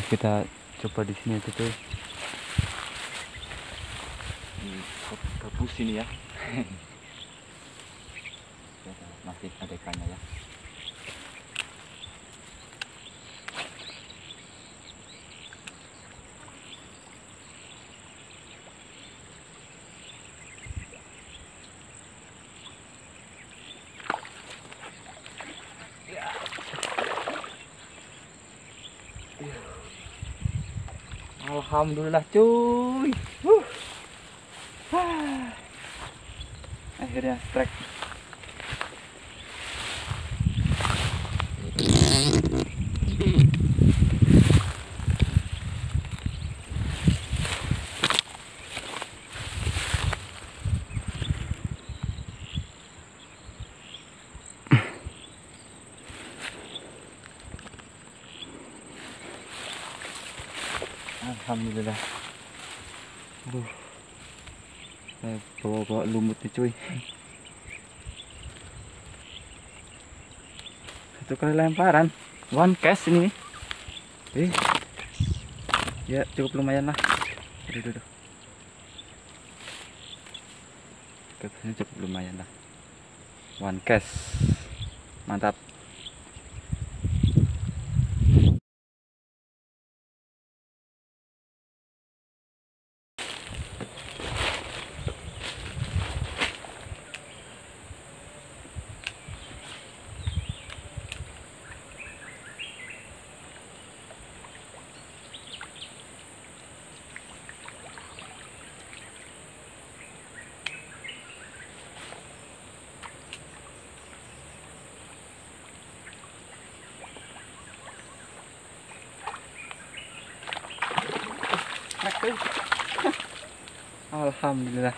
kita coba di sini aja tuh. Di gabus ini ya. Masih ada ikannya ya. Alhamdulillah cuy. Akhirnya strike. Alhamdulillah. Aduh, saya bawa lumut nih cuy. Satu kali lemparan, one cast ini nih. Ya cukup lumayan lah. Aduh. Ini cukup lumayan lah. One cast, mantap. Alhamdulillah.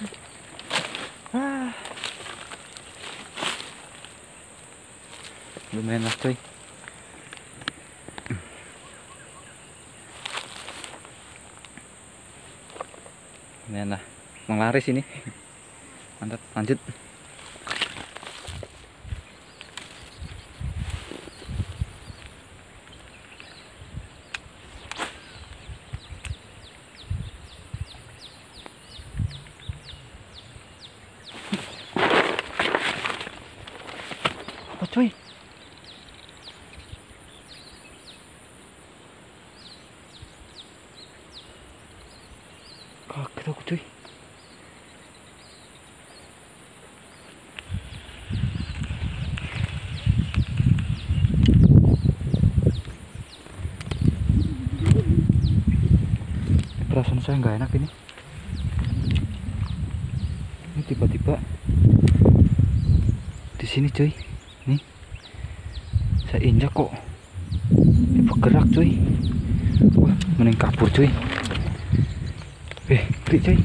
Lumayan lah cuy. Lumayan lah, menglaris ini. Mantap, lanjut. Apa cuy? Kaget aku cuy. Perasaan saya nggak enak ini. Ini tiba-tiba di sini cuy. Nih, saya injak kok bergerak cuy. Wah, mending kabur cuy. Ngeri cuy.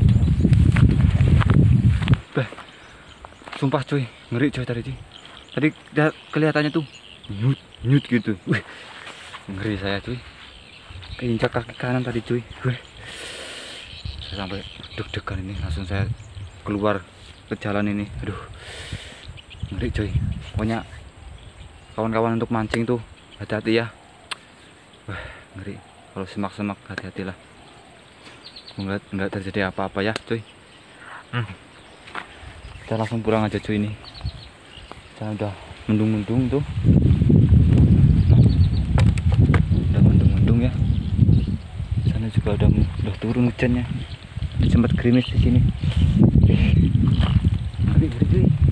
Sumpah cuy, ngeri cuy tadi cuy. Tadi kelihatannya tuh nyut gitu. Ngeri saya cuy. Keinjak kaki kanan tadi cuy. Saya sampai deg-degan ini, langsung saya keluar ke jalan ini. Aduh, ngeri cuy. Pokoknya kawan-kawan untuk mancing tuh hati-hati ya. Ngeri. Kalau semak-semak hati-hatilah. Enggak terjadi apa-apa ya cuy. Kita langsung pulang aja cuy ini. Saya udah mendung-mendung tuh. Udah mendung-mendung ya. Sana juga udah turun hujannya. Sempat gerimis di sini. Ngeri cuy.